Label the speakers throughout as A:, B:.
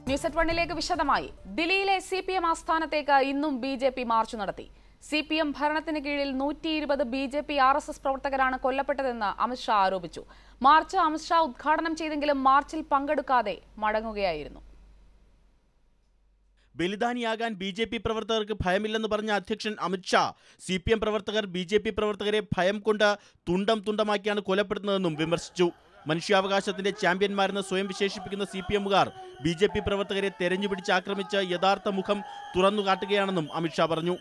A: News at വണ്ണിലേക്ക് വിശദമായി. ദില്ലിയിലെ CPM ആസ്ഥാനത്തേക്ക് ഇന്നും BJP മാർച്ച് നടത്തി. CPM ഭരണത്തിന് കീഴിൽ 120 BJP RSS പ്രവർത്തകരാണ് കൊല്ലപ്പെട്ടതെന്ന് അമിത്ഷാ ആരോപിച്ചു. മാർച്ച് അമിത്ഷാ ഉദ്ഘാടനം ചെയ്തെങ്കിലും മാർച്ചിൽ പങ്കെടുക്കാതെ മടങ്ങുകയായിരുന്നു.
B: ബലിദാനിയാകാൻ BJP പ്രവർത്തകർക്ക് ഭയമില്ലെന്ന് പറഞ്ഞ അധ്യക്ഷൻ അമിത്ഷാ CPM പ്രവർത്തകർ BJP പ്രവർത്തകരെ ഭയം കൊണ്ട് തുണ്ടം തുണ്ടമാക്കിയാണ് കൊലപ്പെടുത്തുന്നതെന്നും വിമർശിച്ചു. മനുഷ്യാവകാശത്തിന്റെ ചാമ്പ്യന്മാരെന്ന് സ്വയം വിശേഷിപ്പിക്കുന്ന CPMകാർ BJP പ്രവർത്തകരെ തെരഞ്ഞുപിടിച്ച് ആക്രമിച്ച് യഥാർത്ഥ മുഖം തുറന്നു കാട്ടുകയാണെന്നും അമിത്ഷാ പറഞ്ഞു.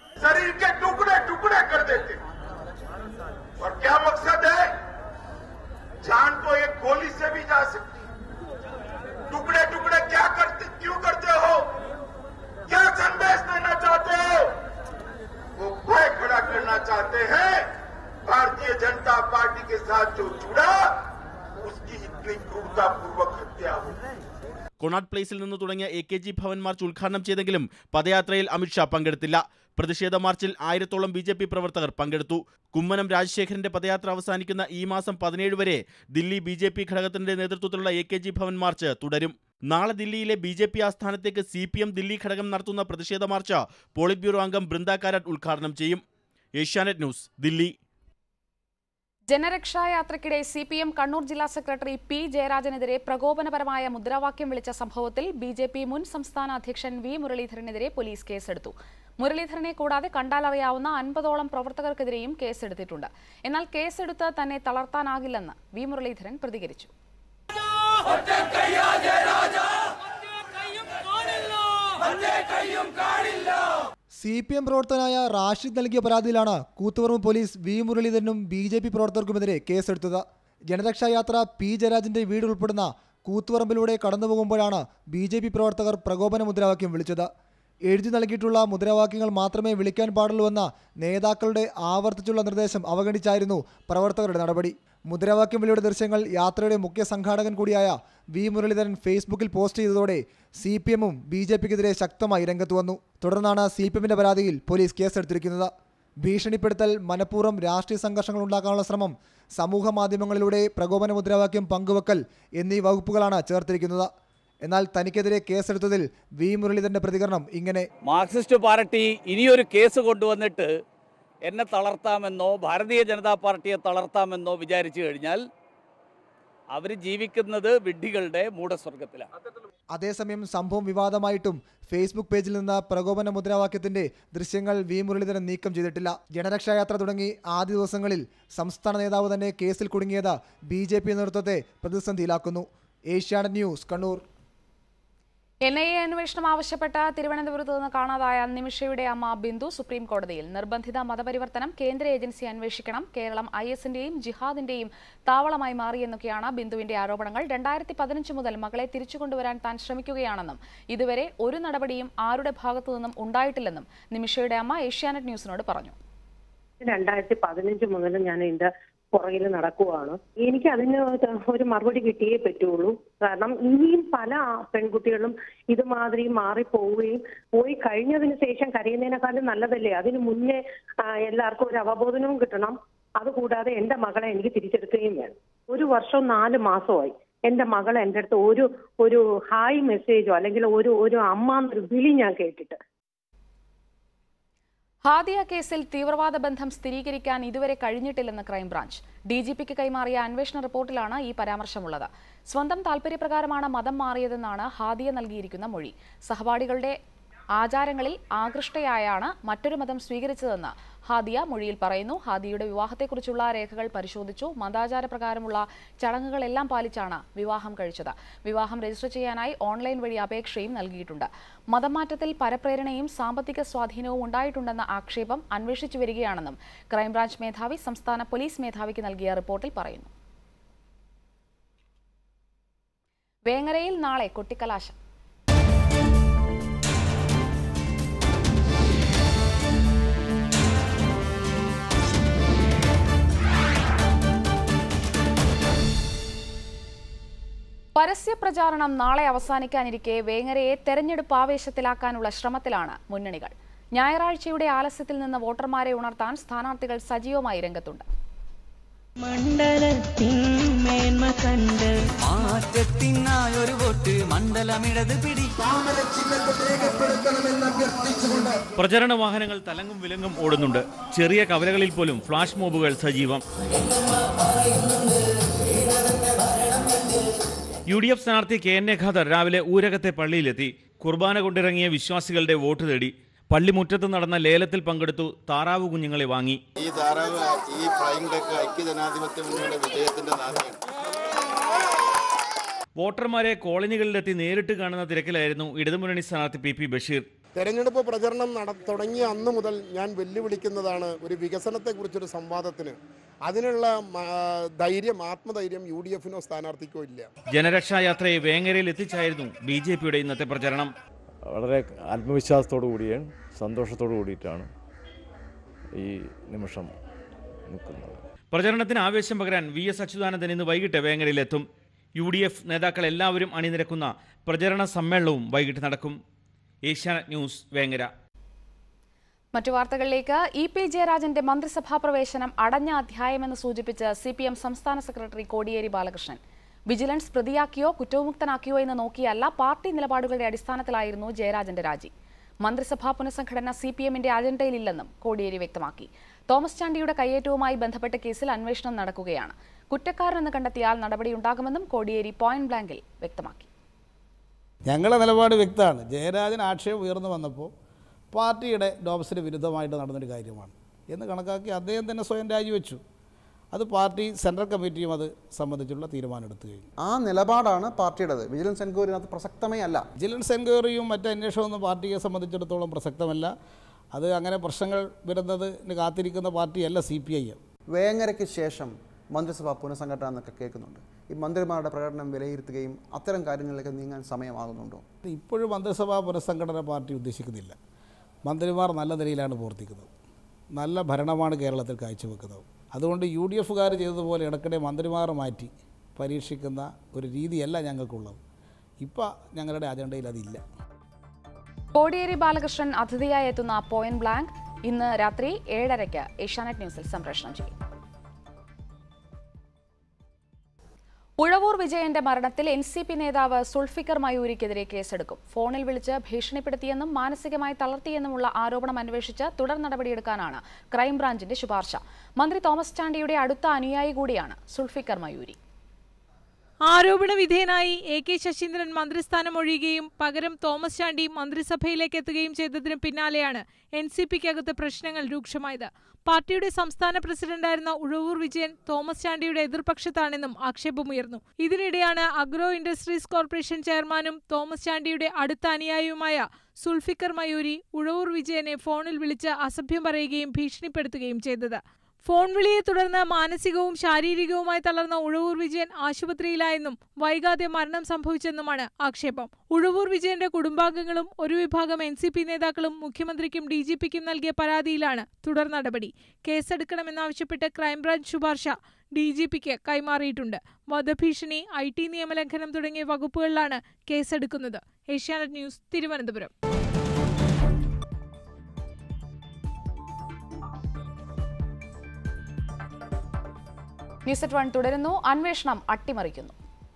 C: भारतीय जनता पार्टी के साथ जो जुड़ा उसकी इतनी क्रूरतापूर्वक हत्या हुई.
B: കൊണാട്ട് പ്ലേസിൽ നിന്ന് തുടങ്ങിയ AKG ഭവൻ മാർച്ച് ഉദ്ഘാടനം ചെയ്തെങ്കിലും പദയാത്രയിൽ അമിത്ഷാ പങ്കെടുത്തില്ല. പ്രതിഷേധ മാർച്ചിൽ 1000-ഓളം BJP പ്രവർത്തകർ പങ്കെടുത്തു. കുമ്മനം രാജശേഖരന്റെ പദയാത്ര അവസാനിക്കുന്ന ഈ മാസം 17 വരെ ദില്ലി BJP ഘടകത്തിന്റെ നേതൃത്വത്തിലുള്ള AKG ഭവൻ മാർച്ച് തുടരും. നാളെ ദില്ലിയിലെ BJP ആസ്ഥാനത്തേക്ക് CPM ദില്ലി ഘടകം നടത്തുന്ന പ്രതിഷേധ മാർച്ച് പോളിറ്റ് ബ്യൂറോ അംഗം ബൃന്ദ കാരാട്ട് ഉദ്ഘാടനം ചെയ്യും. ഏഷ്യാനെറ്റ് ന്യൂസ്, ദില്ലി.
A: ജനരക്ഷായാത്രയ്ക്കിടെ CPM കണ്ണൂർ ജില്ലാ സെക്രട്ടറി P. ജയരാജനെതിരെ പ്രകോപനപരമായ മുദ്രാവാക്യം വിളിച്ച സംഭവത്തിൽ BJP മുൻ സംസ്ഥാന അധ്യക്ഷൻ V. മുരളീധരനെതിരെ പോലീസ് കേസെടുത്തു. മുരളീധരനെ കൂടാതെ കണ്ടാലറിയാവുന്ന 50ഓളം പ്രവർത്തകർക്കെതിരെയും കേസെടുത്തിട്ടുണ്ട്. എന്നാൽ കേസെടുത്ത് തന്നെ തളർത്താനാകില്ലെന്ന് V. മുരളീധരൻ പ്രതികരിച്ചു.
D: CPM പ്രവർത്തകനായ റാഷിദ് നൽകിയ പരാതിയിലാണ് കൂത്തുപറമ്പ് പോലീസ് V. മുരളീധരനും BJP പ്രവർത്തകർക്കുമെതിരെ കേസെടുത്തത്. ജനരക്ഷായാത്ര P. ജയരാജന്റെ വീട് ഉൾപ്പെടുന്ന കൂത്തുപറമ്പിലൂടെ കടന്നുപോകുമ്പോഴാണ് BJP പ്രവർത്തകർ പ്രകോപന മുദ്രാവാക്യം വിളിച്ചത്. എഴുതി നൽകിയിട്ടുള്ള മുദ്രാവാക്യങ്ങൾ മാത്രമേ വിളിക്കാൻ പാടുള്ളൂവെന്ന നേതാക്കളുടെ ആവർത്തിച്ചുള്ള നിർദ്ദേശം അവഗണിച്ചായിരുന്നു പ്രവർത്തകരുടെ നടപടി. മുദ്രാവാക്യം വിളിയുടെ ദൃശ്യങ്ങൾ യാത്രയുടെ മുഖ്യ സംഘാടകൻ കൂടിയായ V. മുരളീധരൻ ഫേസ്ബുക്കിൽ പോസ്റ്റ് ചെയ്തതോടെ CPMും BJPക്കെതിരെ ശക്തമായി രംഗത്ത് വന്നു. തുടർന്നാണ് CPMന്റെ പരാതിയിൽ പോലീസ് കേസെടുത്തിരിക്കുന്നത്. ഭീഷണിപ്പെടുത്തൽ, മനഃപൂർവ്വം രാഷ്ട്രീയ സംഘർഷങ്ങൾ ഉണ്ടാക്കാനുള്ള ശ്രമം, സമൂഹ മാധ്യമങ്ങളിലൂടെ പ്രകോപന മുദ്രാവാക്യം പങ്കുവെക്കൽ എന്നീ വകുപ്പുകളാണ് ചേർത്തിരിക്കുന്നത്. എന്നാൽ തനിക്കെതിരെ കേസെടുത്തതിൽ V. മുരളീധരന്റെ പ്രതികരണം ഇങ്ങനെ:
E: മാർക്സിസ്റ്റ് പാർട്ടി ഇനിയൊരു കേസ് കൊണ്ടുവന്നിട്ട് എന്നെ തളർത്താമെന്നോ ഭാരതീയ ജനതാ പാർട്ടിയെ തളർത്താമെന്നോ വിചാരിച്ചു കഴിഞ്ഞാൽ അവർ ജീവിക്കുന്നത് വിഡ്ഢികളുടെ മൂഢസ്വർഗത്തിലാണ്.
D: അതേസമയം സംഭവം വിവാദമായിട്ടും ഫേസ്ബുക്ക് പേജിൽ നിന്ന് പ്രകോപന മുദ്രാവാക്യത്തിന്റെ ദൃശ്യങ്ങൾ V. മുരളീധരൻ നീക്കം ചെയ്തിട്ടില്ല. ജനരക്ഷായാത്ര തുടങ്ങി ആദ്യ ദിവസങ്ങളിൽ സംസ്ഥാന നേതാവ് തന്നെ കേസിൽ കുടുങ്ങിയത് BJP നേതൃത്വത്തെ പ്രതിസന്ധിയിലാക്കുന്നു. ഏഷ്യാനെറ്റ് ന്യൂസ്, കണ്ണൂർ.
A: NIA അന്വേഷണം ആവശ്യപ്പെട്ട തിരുവനന്തപുരത്ത് നിന്ന് കാണാതായ നിമിഷയുടെ അമ്മ ബിന്ദു സുപ്രീം കോടതിയിൽ. നിർബന്ധിത മതപരിവർത്തനം കേന്ദ്ര ഏജൻസി അന്വേഷിക്കണം, കേരളം ISന്റെയും ജിഹാദിന്റെയും താവളമായി മാറിയെന്നൊക്കെയാണ് ബിന്ദുവിന്റെ ആരോപണങ്ങൾ. 2015 മുതൽ മകളെ തിരിച്ചുകൊണ്ടുവരാൻ താൻ ശ്രമിക്കുകയാണെന്നും ഇതുവരെ ഒരു നടപടിയും ആരുടെ ഭാഗത്തു നിന്നും ഉണ്ടായിട്ടില്ലെന്നും നിമിഷയുടെ അമ്മ ഏഷ്യാനെറ്റ് ന്യൂസിനോട് പറഞ്ഞു.
F: 2015 മുതൽ ഞാൻ ഇതിന്റെ പുറകിൽ നടക്കുവാണ്. എനിക്ക് അതിന് ഒരു മറുപടി കിട്ടിയേ പറ്റുള്ളൂ. കാരണം ഇനിയും പല പെൺകുട്ടികളും ഇതുമാതിരി മാറിപ്പോവുകയും പോയി കഴിഞ്ഞതിന് ശേഷം കരയുന്നതിനേക്കാളും നല്ലതല്ലേ അതിന് മുന്നേ എല്ലാവർക്കും ഒരു അവബോധനവും കിട്ടണം. അതുകൂടാതെ എന്റെ മകളെ എനിക്ക് തിരിച്ചെടുക്കുകയും വേണം. 1 വർഷവും 4 മാസമായി എന്റെ മകൾ എൻ്റെ അടുത്ത് ഒരു ഹായ് മെസ്സേജോ അല്ലെങ്കിൽ ഒരു അമ്മ എന്നൊരു വിളി ഞാൻ കേട്ടിട്ട്.
A: ഹാദിയ കേസിൽ തീവ്രവാദ ബന്ധം സ്ഥിരീകരിക്കാൻ ഇതുവരെ കഴിഞ്ഞിട്ടില്ലെന്ന് ക്രൈംബ്രാഞ്ച്. DGPക്ക് കൈമാറിയ അന്വേഷണ റിപ്പോർട്ടിലാണ് ഈ പരാമർശമുള്ളത്. സ്വന്തം താൽപര്യപ്രകാരമാണ് മതം മാറിയതെന്നാണ് ഹാദിയ നൽകിയിരിക്കുന്ന മൊഴി. സഹപാഠികളുടെ ആചാരങ്ങളിൽ ആകൃഷ്ടയായാണ് മറ്റൊരു മതം സ്വീകരിച്ചതെന്ന് ഹാദിയ മൊഴിയിൽ പറയുന്നു. ഹാദിയയുടെ വിവാഹത്തെക്കുറിച്ചുള്ള രേഖകൾ പരിശോധിച്ചു. മതാചാരപ്രകാരമുള്ള ചടങ്ങുകളെല്ലാം പാലിച്ചാണ് വിവാഹം കഴിച്ചത്. വിവാഹം രജിസ്റ്റർ ചെയ്യാനായി ഓൺലൈൻ വഴി അപേക്ഷയും നൽകിയിട്ടുണ്ട്. മതം മാറ്റത്തിൽ പരപ്രേരണയും സാമ്പത്തിക സ്വാധീനവും ഉണ്ടായിട്ടുണ്ടെന്ന ആക്ഷേപം അന്വേഷിച്ചു വരികയാണെന്നും ക്രൈംബ്രാഞ്ച് മേധാവി സംസ്ഥാന പോലീസ് മേധാവിക്ക് നൽകിയ റിപ്പോർട്ടിൽ പറയുന്നു. വേങ്ങരയിൽ നാളെ കൊട്ടിക്കലാശം. പരസ്യപ്രചാരണം നാളെ അവസാനിക്കാനിരിക്കെ വേങ്ങരയെ തെരഞ്ഞെടുപ്പ് ആവേശത്തിലാക്കാനുള്ള ശ്രമത്തിലാണ് മുന്നണികൾ. ഞായറാഴ്ചയുടെ ആലസ്യത്തിൽ നിന്ന് വോട്ടർമാരെ ഉണർത്താൻ സ്ഥാനാർത്ഥികൾ സജീവമായി രംഗത്തുണ്ട്.
G: മണ്ഡലത്തിൻ മേന്മ കണ്ട് മാറ്റത്തിനായൊരു വോട്ട് മണ്ഡലമിടത്
H: പ്രചരണ വാഹനങ്ങൾ തലങ്ങും വിലങ്ങും ഓടുന്നുണ്ട്. ചെറിയ കവലകളിൽ പോലും ഫ്ലാഷ് മോബുകൾ സജീവം. UDF സ്ഥാനാർത്ഥി KN ഖാദർ രാവിലെ ഊരകത്തെ പള്ളിയിലെത്തി. കുർബാന കൊണ്ടിറങ്ങിയ വിശ്വാസികളുടെ വോട്ട് തേടി. പള്ളിമുറ്റത്ത് നടന്ന ലേലത്തിൽ പങ്കെടുത്തു. താറാവ് കുഞ്ഞുങ്ങളെ വാങ്ങി.
I: ഈ താറാവ് ഈ ഫ്ലൈയിംഗ് ഡക്ക് ഐക്യജനാധിപത്യ മുന്നണിയുടെ വിജയത്തിന്റെ നാന്ദിയാണ്.
H: വോട്ടർമാരെ കോളനികളിലെത്തി നേരിട്ട് കാണുന്ന തിരക്കിലായിരുന്നു ഇടതുമുന്നണി സ്ഥാനാർത്ഥി PP ബഷീർ.
J: തെരഞ്ഞെടുപ്പ് പ്രചരണം തുടങ്ങിയ അന്ന് മുതൽ ഞാൻ വെല്ലുവിളിക്കുന്നതാണ് ഒരു വികസനത്തെക്കുറിച്ചൊരു സംവാദത്തിന്. അതിനുള്ള ആത്മധൈര്യം UDFനോ സ്ഥാനാർത്ഥിക്കോ ഇല്ല.
H: ജനരക്ഷാ യാത്രയെ വേങ്ങരയിൽ എത്തിച്ചായിരുന്നു BJPയുടെ ഇന്നത്തെ പ്രചരണം.
K: വളരെ ആത്മവിശ്വാസത്തോടു കൂടിയാണ്, സന്തോഷത്തോടു കൂടിയിട്ടാണ് ഈ നിമിഷം നിൽക്കുന്നത്.
H: പ്രചരണത്തിന് ആവേശം പകരാൻ VS അച്യുതാനന്ദൻ ഇന്ന് വൈകിട്ട് വേങ്ങരയിലെത്തും. UDF നേതാക്കൾ എല്ലാവരും അണിനിരക്കുന്ന പ്രചരണ സമ്മേളനവും വൈകിട്ട് നടക്കും. ഏഷ്യാനെറ്റ് ന്യൂസ്, വേങ്ങര.
A: മറ്റു വാർത്തകളിലേക്ക്. EP ജയരാജന്റെ മന്ത്രിസഭാ പ്രവേശനം അടഞ്ഞ അധ്യായമെന്ന് സൂചിപ്പിച്ച് CPM സംസ്ഥാന സെക്രട്ടറി കോടിയേരി ബാലകൃഷ്ണൻ. വിജിലൻസ് പ്രതിയാക്കിയോ കുറ്റവിമുക്തനാക്കിയോ എന്ന് നോക്കിയല്ല, പാർട്ടി നിലപാടുകളുടെ അടിസ്ഥാനത്തിലായിരുന്നു ജയരാജന്റെ രാജി. മന്ത്രിസഭാ പുനഃസംഘടന CPMന്റെ അജണ്ടയിലില്ലെന്നും കോടിയേരി വ്യക്തമാക്കി. തോമസ് ചാണ്ടിയുടെ കയ്യേറ്റവുമായി ബന്ധപ്പെട്ട കേസിൽ അന്വേഷണം നടക്കുകയാണ്. കുറ്റക്കാരനെന്ന് കണ്ടെത്തിയാൽ നടപടിയുണ്ടാകുമെന്നും കോടിയേരി പോയിന്റ് ബ്ലാങ്കിൽ വ്യക്തമാക്കി.
L: ഞങ്ങളുടെ നിലപാട് വ്യക്തമാണ്. ജയരാജൻ ആക്ഷേപം ഉയർന്നു വന്നപ്പോൾ പാർട്ടിയുടെ ഡോമസിന് വിരുദ്ധമായിട്ട് നടന്നൊരു കാര്യമാണ് എന്ന് കണക്കാക്കി അദ്ദേഹം തന്നെ സ്വയം രാജിവെച്ചു. അത് പാർട്ടി സെൻട്രൽ കമ്മിറ്റിയും അത് സംബന്ധിച്ചുള്ള തീരുമാനമെടുത്തു കഴിഞ്ഞു.
M: ആ നിലപാടാണ് പാർട്ടിയുടേത്. വിജിലൻസ് എൻക്വയറി അത് പ്രസക്തമേ അല്ല.
L: വിജിലൻസ് എൻക്വയറിയും മറ്റ് അന്വേഷണമൊന്നും പാർട്ടിയെ സംബന്ധിച്ചിടത്തോളം പ്രസക്തമല്ല. അത് അങ്ങനെ പ്രശ്നങ്ങൾ വരുന്നതിന് കാത്തിരിക്കുന്ന പാർട്ടിയല്ല CPIM.
M: വേങ്ങരയ്ക്ക് ശേഷം മന്ത്രിസഭ പുനഃസംഘടന എന്നൊക്കെ കേൾക്കുന്നുണ്ട്. ഈ മന്ത്രിമാരുടെ പ്രകടനം വിലയിരുത്തുകയും അത്തരം കാര്യങ്ങളിലേക്ക് നീങ്ങാൻ സമയമാകുന്നുണ്ടോ?
L: ഇപ്പോഴും മന്ത്രിസഭാ പുനഃസംഘടന പാർട്ടി ഉദ്ദേശിക്കുന്നില്ല. മന്ത്രിമാർ നല്ല നിലയിലാണ് പ്രവർത്തിക്കുന്നത്. നല്ല ഭരണമാണ് കേരളത്തിൽ കാഴ്ചവെക്കുന്നത്. അതുകൊണ്ട് UDFകാർ ചെയ്തതുപോലെ ഇടയ്ക്കിടെ മന്ത്രിമാർ മാറ്റി പരീക്ഷിക്കുന്ന ഒരു രീതിയല്ല ഞങ്ങൾക്കുള്ളത്. ഇപ്പോൾ ഞങ്ങളുടെ അജണ്ടയിൽ അതില്ല.
A: കോടിയേരി ബാലകൃഷ്ണൻ അതിഥിയായി എത്തുന്ന പോയിന്റ് ബ്ലാങ്ക് ഇന്ന് രാത്രി 7:30 ഏഷ്യാനെറ്റ് ന്യൂസിൽ സംപ്രേഷണം ചെയ്യും. ഉഴവൂർ വിജയന്റെ മരണത്തിൽ NCP നേതാവ് സുൾഫിക്കർ മയൂരിക്കെതിരെ കേസെടുക്കും. ഫോണിൽ വിളിച്ച് ഭീഷണിപ്പെടുത്തിയെന്നും മാനസികമായി തളർത്തിയെന്നുമുള്ള ആരോപണം അന്വേഷിച്ച് തുടർ നടപടിയെടുക്കാനാണ് ക്രൈംബ്രാഞ്ചിന്റെ ശുപാർശ. മന്ത്രി തോമസ് ചാണ്ടിയുടെ അടുത്ത അനുയായി കൂടിയാണ് സുൾഫിക്കർ മയൂരി.
N: ആരോപണ വിധേയനായി AK ശശീന്ദ്രൻ മന്ത്രിസ്ഥാനം ഒഴിയുകയും പകരം തോമസ് ചാണ്ടി മന്ത്രിസഭയിലേക്ക് എത്തുകയും ചെയ്തതിനു പിന്നാലെയാണ് NCPക്കകത്ത് പ്രശ്നങ്ങൾ രൂക്ഷമായത്. പാർട്ടിയുടെ സംസ്ഥാന പ്രസിഡന്റായിരുന്ന ഉഴവൂർ വിജയൻ തോമസ് ചാണ്ടിയുടെ എതിർപക്ഷത്താണെന്നും ആക്ഷേപമുയർന്നു. ഇതിനിടെയാണ് അഗ്രോ ഇൻഡസ്ട്രീസ് കോർപ്പറേഷൻ ചെയർമാനും തോമസ് ചാണ്ടിയുടെ അടുത്ത അനുയായിയുമായ സുൾഫിക്കർ മയൂരി ഉഴവൂർ വിജയനെ ഫോണിൽ വിളിച്ച് അസഭ്യം പറയുകയും ഭീഷണിപ്പെടുത്തുകയും ചെയ്തത്. ഫോൺ വിളിയെ തുടർന്ന് മാനസികവും ശാരീരികവുമായി തളർന്ന ഉഴവൂർ വിജയൻ ആശുപത്രിയിലായെന്നും വൈകാതെ മരണം സംഭവിച്ചെന്നുമാണ് ആക്ഷേപം. ഉഴവൂർ വിജയന്റെ കുടുംബാംഗങ്ങളും ഒരു വിഭാഗം NCP നേതാക്കളും മുഖ്യമന്ത്രിക്കും DGPക്കും നൽകിയ പരാതിയിലാണ് തുടർ നടപടി. കേസെടുക്കണമെന്നാവശ്യപ്പെട്ട് ക്രൈംബ്രാഞ്ച് ശുപാർശ DGPക്ക് കൈമാറിയിട്ടുണ്ട്. വധഭീഷണി, IT നിയമലംഘനം തുടങ്ങിയ വകുപ്പുകളിലാണ് കേസെടുക്കുന്നത്. ഏഷ്യാനെറ്റ് ന്യൂസ്, തിരുവനന്തപുരം.
A: ന്യൂസ് 1 തുടരുന്നു. അന്വേഷണം അട്ടിമറിക്കുന്നു.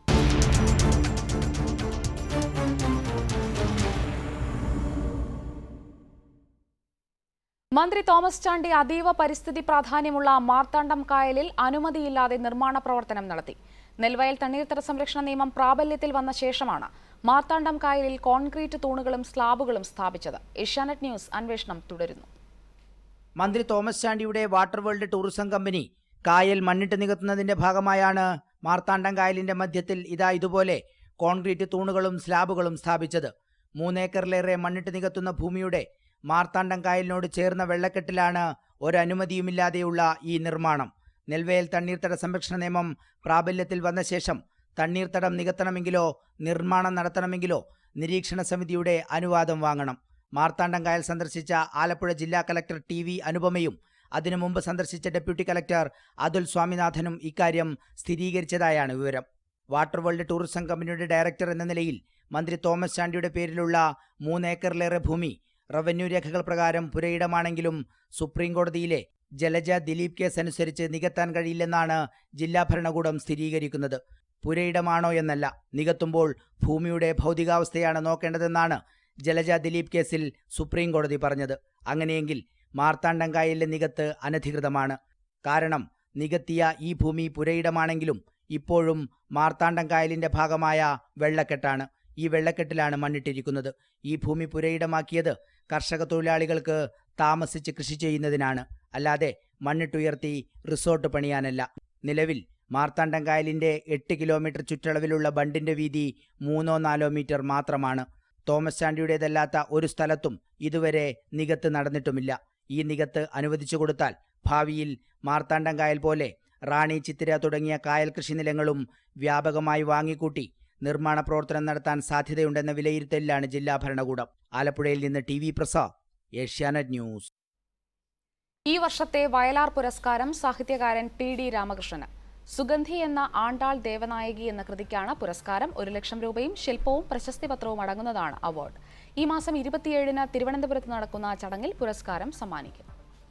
A: മന്ത്രി തോമസ് ചാണ്ടി അതീവ പരിസ്ഥിതി പ്രാധാന്യമുള്ള മാർത്താണ്ഡം കായലിൽ അനുമതിയില്ലാതെ നിർമ്മാണ പ്രവർത്തനം നടത്തി. നെൽവയൽ തണ്ണീർത്തട സംരക്ഷണ നിയമം പ്രാബല്യത്തിൽ വന്ന ശേഷമാണ് മാർത്താണ്ഡം കായലിൽ കോൺക്രീറ്റ് തൂണുകളും സ്ലാബുകളും സ്ഥാപിച്ചത്. ഏഷ്യാനെറ്റ് ന്യൂസ് അന്വേഷണം തുടരുന്നു.
O: മന്ത്രി തോമസ് ചാണ്ടിയുടെ വാട്ടർ വേൾഡ് ടൂറിസം കമ്പനി കായൽ മണ്ണിട്ട് നികത്തുന്നതിന്റെ ഭാഗമായാണ് മാർത്താണ്ഡം കായലിന്റെ മധ്യത്തിൽ ഇതുപോലെ കോൺക്രീറ്റ് തൂണുകളും സ്ലാബുകളും സ്ഥാപിച്ചത്. 3 ഏക്കറിലേറെ മണ്ണിട്ട് നികത്തുന്ന ഭൂമിയുടെ മാർത്താണ്ഡം കായലിനോട് ചേർന്ന വെള്ളക്കെട്ടിലാണ് ഒരനുമതിയുമില്ലാതെയുള്ള ഈ നിർമ്മാണം. നെൽവയൽ തണ്ണീർത്തട സംരക്ഷണ നിയമം പ്രാബല്യത്തിൽ വന്ന ശേഷം തണ്ണീർത്തടം നികത്തണമെങ്കിലോ നിർമ്മാണം നടത്തണമെങ്കിലോ നിരീക്ഷണ സമിതിയുടെ അനുവാദം വാങ്ങണം. മാർത്താണ്ഡം കായൽ സന്ദർശിച്ച ആലപ്പുഴ ജില്ലാ കലക്ടർ TV അനുപമയും അതിനു മുമ്പ് സന്ദർശിച്ച ഡെപ്യൂട്ടി കലക്ടർ അതുൽ സ്വാമിനാഥനും ഇക്കാര്യം സ്ഥിരീകരിച്ചതായാണ് വിവരം. വാട്ടർ വേൾഡ് ടൂറിസം കമ്പനിയുടെ ഡയറക്ടർ എന്ന നിലയിൽ മന്ത്രി തോമസ് ചാണ്ടിയുടെ പേരിലുള്ള 3 ഏക്കറിലേറെ ഭൂമി റവന്യൂ രേഖകൾ പ്രകാരം പുരയിടമാണെങ്കിലും സുപ്രീം കോടതിയിലെ ജലജ ദിലീപ് കേസ് അനുസരിച്ച് നികത്താൻ കഴിയില്ലെന്നാണ് ജില്ലാ ഭരണകൂടം സ്ഥിരീകരിക്കുന്നത്. പുരയിടമാണോ എന്നല്ല, നികത്തുമ്പോൾ ഭൂമിയുടെ ഭൗതികാവസ്ഥയാണ് നോക്കേണ്ടതെന്നാണ് ജലജ ദിലീപ് കേസിൽ സുപ്രീം കോടതി പറഞ്ഞത്. അങ്ങനെയെങ്കിൽ മാർത്താണ്ഡം കായലിലെ നികത്ത് അനധികൃതമാണ്. കാരണം നികത്തിയ ഈ ഭൂമി പുരയിടമാണെങ്കിലും ഇപ്പോഴും മാർത്താണ്ഡം കായലിന്റെ ഭാഗമായ വെള്ളക്കെട്ടാണ്. ഈ വെള്ളക്കെട്ടിലാണ് മണ്ണിട്ടിരിക്കുന്നത്. ഈ ഭൂമി പുരയിടമാക്കിയത് കർഷക തൊഴിലാളികൾക്ക് താമസിച്ച് കൃഷി ചെയ്യുന്നതിനാണ്, അല്ലാതെ മണ്ണിട്ടുയർത്തി റിസോർട്ട് പണിയാനല്ല. നിലവിൽ മാർത്താണ്ഡം കായലിന്റെ 8 കിലോമീറ്റർ ചുറ്റളവിലുള്ള ബണ്ടിന്റെ വീതി 3-4 മീറ്റർ മാത്രമാണ്. തോമസ് ചാണ്ടിയുടേതല്ലാത്ത ഒരു സ്ഥലത്തും ഇതുവരെ നികത്ത് നടന്നിട്ടുമില്ല. ഈ നികത്ത് അനുവദിച്ചു കൊടുത്താൽ ഭാവിയിൽ മാർത്താണ്ഡം കായൽ പോലെ റാണി, ചിത്തിര തുടങ്ങിയ കായൽ കൃഷിനിലങ്ങളും വ്യാപകമായി വാങ്ങിക്കൂട്ടി നിർമ്മാണ പ്രവർത്തനം നടത്താൻ സാധ്യതയുണ്ടെന്ന വിലയിരുത്തലിലാണ് ജില്ലാ ഭരണകൂടം. ആലപ്പുഴയിൽ നിന്ന് TV പ്രസാദ്, ഏഷ്യാനെറ്റ് ന്യൂസ്.
A: ഈ വർഷത്തെ വയലാർ പുരസ്കാരം സാഹിത്യകാരൻ PD രാമകൃഷ്ണന്. സുഗന്ധി എന്ന ആണ്ടാൾ ദേവനായകി എന്ന കൃതിക്കാണ് പുരസ്കാരം. 1 ലക്ഷം രൂപയും ശില്പവും പ്രശസ്തി പത്രവും അടങ്ങുന്നതാണ് അവാർഡ്. ഈ മാസം 27-ന് തിരുവനന്തപുരത്ത് നടക്കുന്ന ചടങ്ങിൽ പുരസ്കാരം സമ്മാനിക്കും.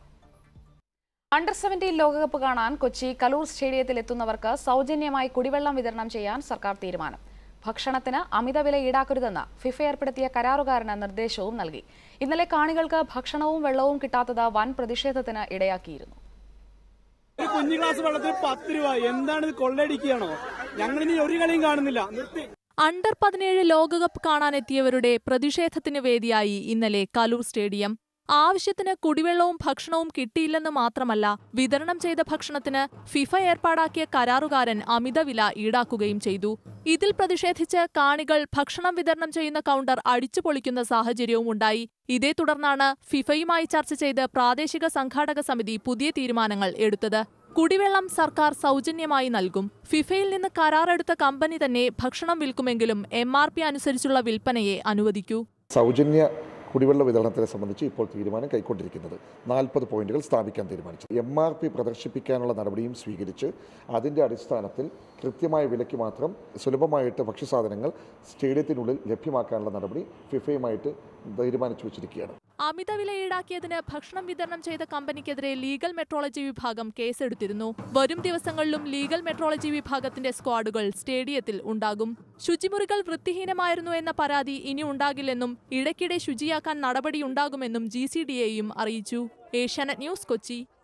A: അണ്ടർ-17 ലോകകപ്പ് കാണാൻ കൊച്ചി കലൂർ സ്റ്റേഡിയത്തിൽ എത്തുന്നവർക്ക് സൗജന്യമായി കുടിവെള്ളം വിതരണം ചെയ്യാൻ സർക്കാർ തീരുമാനം. ഭക്ഷണത്തിന് അമിതവില ഈടാക്കരുതെന്ന് ഫിഫ ഏർപ്പെടുത്തിയ കരാറുകാരന് നിർദ്ദേശവും നൽകി. ഇന്നലെ കാണികൾക്ക് ഭക്ഷണവും വെള്ളവും കിട്ടാത്തത് വൻ പ്രതിഷേധത്തിന് ഇടയാക്കിയിരുന്നു.
P: ഒരു കുഞ്ഞു ഗ്ലാസ് വെള്ളത്തിന് 10 രൂപ. എന്താണ് ഇത്, കൊള്ളയടിക്കുകയാണോ? ഞങ്ങളിനി ഒരു കളിയും കാണുന്നില്ല.
Q: അണ്ടർ-17 ലോകകപ്പ് കാണാനെത്തിയവരുടെ പ്രതിഷേധത്തിന് വേദിയായി ഇന്നലെ കലൂർ സ്റ്റേഡിയം. ആവശ്യത്തിന് കുടിവെള്ളവും ഭക്ഷണവും കിട്ടിയില്ലെന്ന് മാത്രമല്ല, വിതരണം ചെയ്ത ഭക്ഷണത്തിന് ഫിഫ ഏർപ്പാടാക്കിയ കരാറുകാരൻ അമിതവില ഈടാക്കുകയും ചെയ്തു. ഇതിൽ പ്രതിഷേധിച്ച് കാണികൾ ഭക്ഷണം വിതരണം ചെയ്യുന്ന കൗണ്ടർ അടിച്ചുപൊളിക്കുന്ന സാഹചര്യവും ഉണ്ടായി. ഇതേ തുടർന്നാണ് ഫിഫയുമായി ചർച്ച ചെയ്ത് പ്രാദേശിക സംഘാടക സമിതി പുതിയ തീരുമാനങ്ങൾ എടുത്തത്. കുടിവെള്ളം സർക്കാർ സൗജന്യമായി നൽകും. ഫിഫയിൽ നിന്ന് കരാറെടുത്ത കമ്പനി തന്നെ ഭക്ഷണം വിൽക്കുമെങ്കിലും MRP അനുസരിച്ചുള്ള വിൽപ്പനയെ അനുവദിക്കൂ.
R: സൗജന്യ കുടിവെള്ള വിതരണത്തെ സംബന്ധിച്ച് ഇപ്പോൾ തീരുമാനം കൈക്കൊണ്ടിരിക്കുന്നത് 40 പോയിന്റുകൾ സ്ഥാപിക്കാൻ തീരുമാനിച്ചു. MRP പ്രദർശിപ്പിക്കാനുള്ള നടപടിയും സ്വീകരിച്ച് അതിൻ്റെ അടിസ്ഥാനത്തിൽ കൃത്യമായ വിലയ്ക്ക് മാത്രം സുലഭമായിട്ട് ഭക്ഷ്യസാധനങ്ങൾ സ്റ്റേഡിയത്തിനുള്ളിൽ ലഭ്യമാക്കാനുള്ള നടപടി ഫിഫയുമായിട്ട് തീരുമാനിച്ചു വച്ചിരിക്കുകയാണ്.
Q: അമിതവില ഈടാക്കിയതിന് ഭക്ഷണം വിതരണം ചെയ്ത കമ്പനിക്കെതിരെ ലീഗൽ മെട്രോളജി വിഭാഗം കേസെടുത്തിരുന്നു. വരും ദിവസങ്ങളിലും ലീഗൽ മെട്രോളജി വിഭാഗത്തിന്റെ സ്ക്വാഡുകൾ സ്റ്റേഡിയത്തിൽ ഉണ്ടാകും. ശുചിമുറികൾ വൃത്തിഹീനമായിരുന്നു എന്ന പരാതി ഇനി ഉണ്ടാകില്ലെന്നും ഇടയ്ക്കിടെ ശുചിയാക്കാൻ നടപടിയുണ്ടാകുമെന്നും GCDAയും അറിയിച്ചു. ഏഷ്യാനെറ്റ് ന്യൂസ്, കൊച്ചി.